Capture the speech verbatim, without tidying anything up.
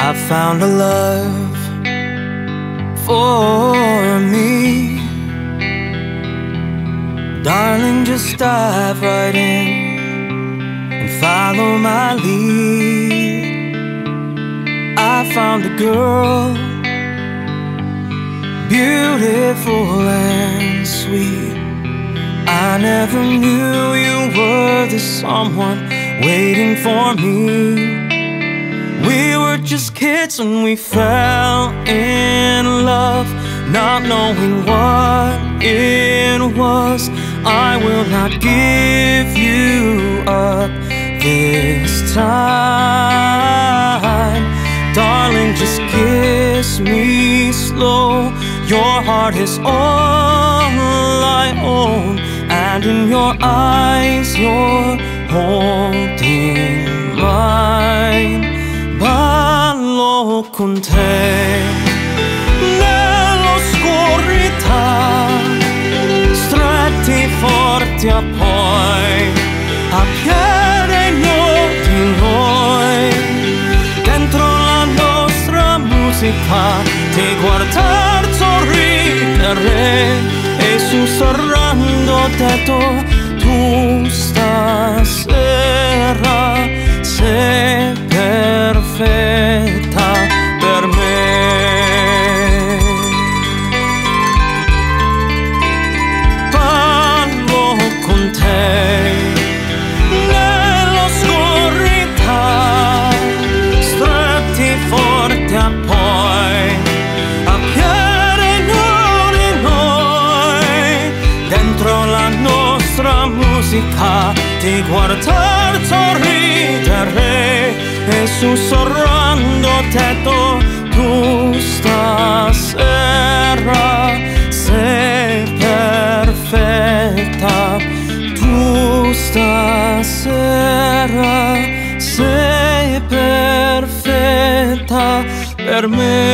I found a love for me. Darling, just dive right in and follow my lead. I found a girl, beautiful and sweet. I never knew you were the someone waiting for me. We were just kids and we fell in love, not knowing what it was. I will not give you up this time. Darling, just kiss me slow. Your heart is all I own, and in your eyes you're holding mine. Ballo con te nell'oscurità, stretti forti a poi, a piede di noi, dentro la nostra musica, ti guardar sorridere e sussurrando detto tu stasera sei perfetta per me. Parlo con te nell'oscurità, stretti forti a poi, a piede di noi, dentro la nostra musica, ti guardar sorridere e sussurrando detto tu stasera sei perfetta, tu stasera sei perfetta per me.